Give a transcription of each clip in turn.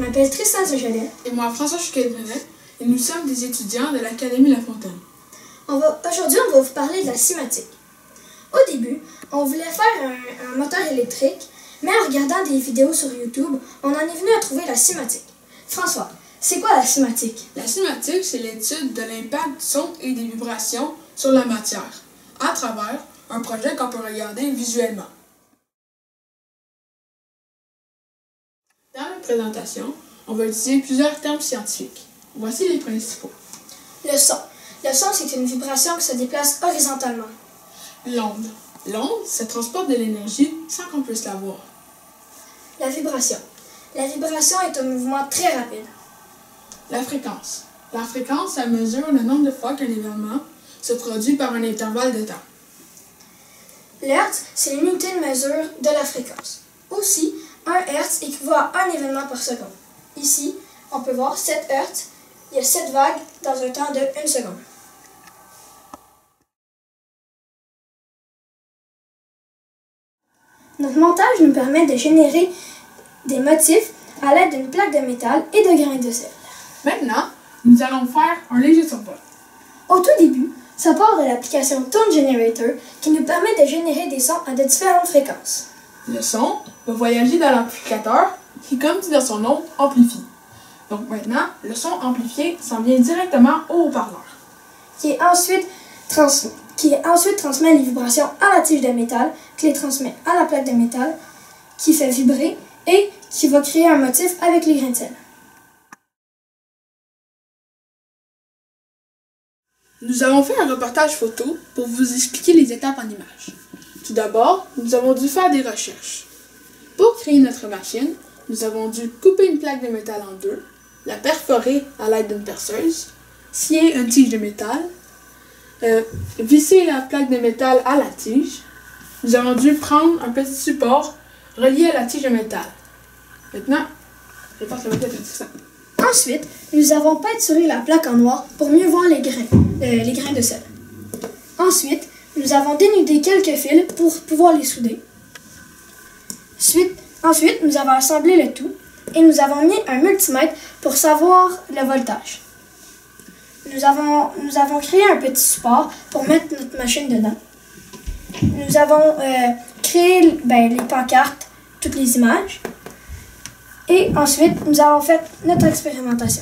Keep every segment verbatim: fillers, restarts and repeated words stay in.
m'appelle Tristan Sejolet. Et moi, François Chouquet-Brenet, et nous sommes des étudiants de l'Académie La Fontaine. Aujourd'hui, on va vous parler de la cinématique. Au début, on voulait faire un, un moteur électrique, mais en regardant des vidéos sur YouTube, on en est venu à trouver la cinématique. François, c'est quoi la cinématique? La cinématique, c'est l'étude de l'impact du son et des vibrations sur la matière, à travers un projet qu'on peut regarder visuellement. Dans la présentation, on va utiliser plusieurs termes scientifiques. Voici les principaux. Le son. Le son, c'est une vibration qui se déplace horizontalement. L'onde. L'onde, ça transporte de l'énergie sans qu'on puisse la voir. La vibration. La vibration est un mouvement très rapide. La fréquence. La fréquence, ça mesure le nombre de fois qu'un événement se produit par un intervalle de temps. L'hertz, c'est l'unité de mesure de la fréquence. Aussi, un hertz équivaut à un événement par seconde. Ici, on peut voir sept hertz. Il y a sept vagues dans un temps de une seconde. Notre montage nous permet de générer des motifs à l'aide d'une plaque de métal et de grains de sel. Maintenant, nous allons faire un léger survol. Au tout début, ça part de l'application Tone Generator qui nous permet de générer des sons à de différentes fréquences. Le son va voyager dans l'amplificateur qui, comme dit dans son nom, amplifie. Donc maintenant, le son amplifié s'en vient directement au haut-parleur. Qui est ensuite trans... qui ensuite transmet les vibrations à la tige de métal, qui les transmet à la plaque de métal, qui fait vibrer et qui va créer un motif avec les grains de sel. Nous avons fait un reportage photo pour vous expliquer les étapes en images. Tout d'abord, nous avons dû faire des recherches. Pour créer notre machine, nous avons dû couper une plaque de métal en deux, la perforer à l'aide d'une perceuse, scier une tige de métal, euh, visser la plaque de métal à la tige. Nous avons dû prendre un petit support relié à la tige de métal. Maintenant, je passe le métal de ça. Ensuite, nous avons peinturé la plaque en noir pour mieux voir les grains, euh, les grains de sel. Ensuite, nous avons dénudé quelques fils pour pouvoir les souder. Suite, ensuite, nous avons assemblé le tout et nous avons mis un multimètre pour savoir le voltage. Nous avons, nous avons créé un petit support pour mettre notre machine dedans. Nous avons euh, créé ben, les pancartes, toutes les images. Et ensuite, nous avons fait notre expérimentation.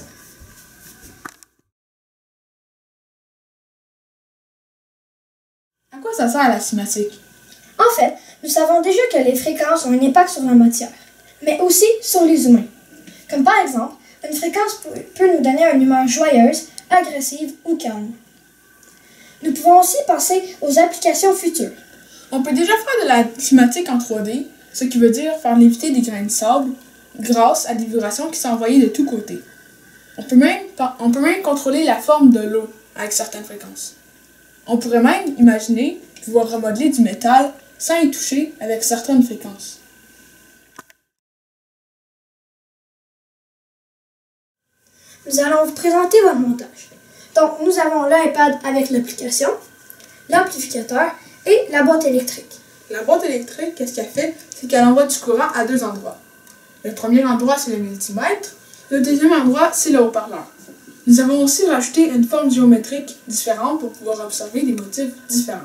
À quoi ça sert la cinématique? En fait, nous savons déjà que les fréquences ont un impact sur la matière, mais aussi sur les humains. Comme par exemple, une fréquence peut nous donner une humeur joyeuse, agressive ou calme. Nous pouvons aussi penser aux applications futures. On peut déjà faire de la cinématique en trois D, ce qui veut dire faire léviter des grains de sable grâce à des vibrations qui sont envoyées de tous côtés. On peut même, on peut même contrôler la forme de l'eau avec certaines fréquences. On pourrait même imaginer pouvoir remodeler du métal sans y toucher avec certaines fréquences. Nous allons vous présenter votre montage. Donc, nous avons l'iPad avec l'application, l'amplificateur et la boîte électrique. La boîte électrique, qu'est-ce qu'elle fait? C'est qu'elle envoie du courant à deux endroits. Le premier endroit, c'est le multimètre. Le deuxième endroit, c'est le haut-parleur. Nous avons aussi rajouté une forme géométrique différente pour pouvoir observer des motifs différents.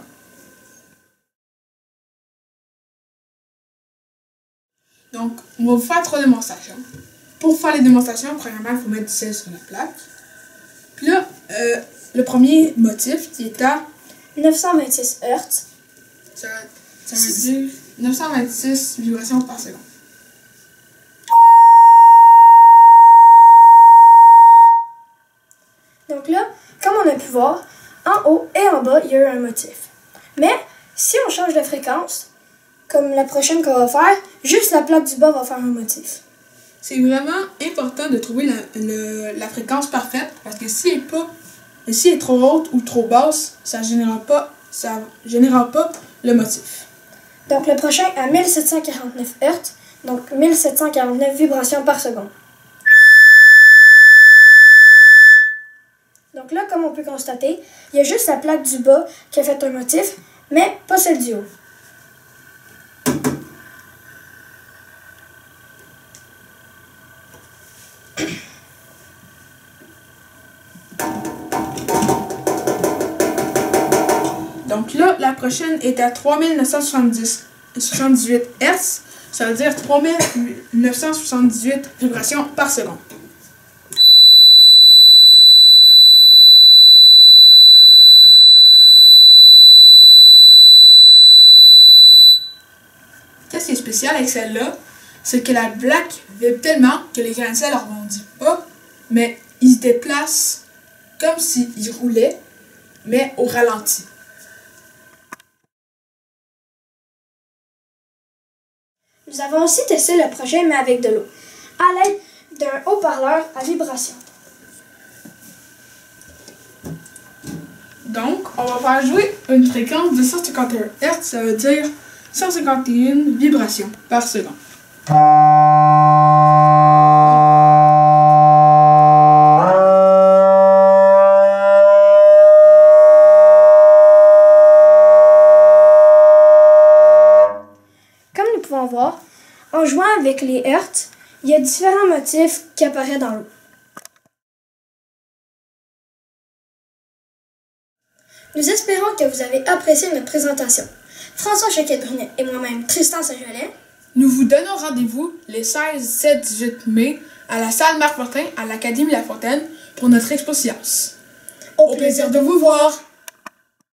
Donc, on va vous faire trois démonstrations. Pour faire les démonstrations, premièrement, il faut mettre du sel sur la plaque. Puis là, euh, le premier motif qui est à neuf cent vingt-six hertz. Ça, ça veut dire neuf cent vingt-six vibrations par seconde. Donc là, comme on a pu voir, en haut et en bas, il y a eu un motif. Mais si on change de fréquence, comme la prochaine qu'on va faire, juste la plaque du bas va faire un motif. C'est vraiment important de trouver la, le, la fréquence parfaite parce que si elle est pas, si elle est trop haute ou trop basse, ça ne générera pas, ça générera pas le motif. Donc le prochain à mille sept cent quarante-neuf hertz, donc mille sept cent quarante-neuf vibrations par seconde. Donc là, comme on peut constater, il y a juste la plaque du bas qui a fait un motif, mais pas celle du haut. Donc là, la prochaine est à trois mille neuf cent soixante-dix-huit Hertz, ça veut dire trois mille neuf cent soixante-dix-huit vibrations par seconde. Qu'est-ce qui est spécial avec celle-là, c'est que la plaque vibre tellement que les grains de sel ne rebondissent pas, mais ils se déplacent comme s'ils roulaient, mais au ralenti. Nous avons aussi testé le projet, mais avec de l'eau, à l'aide d'un haut-parleur à vibration. Donc, on va faire jouer une fréquence de cent cinquante et un Hertz, ça veut dire cent cinquante et un vibrations par seconde. Comme nous pouvons voir, en jouant avec les hertz, il y a différents motifs qui apparaissent dans l'eau. Nous espérons que vous avez apprécié notre présentation. François Choquette-Brunet et moi-même, Tristan Saint-Gelais, nous vous donnons rendez-vous les seize, dix-sept, dix-huit mai à la salle Marc-Fortin à l'Académie La Fontaine pour notre expo science. Au plaisir de vous voir!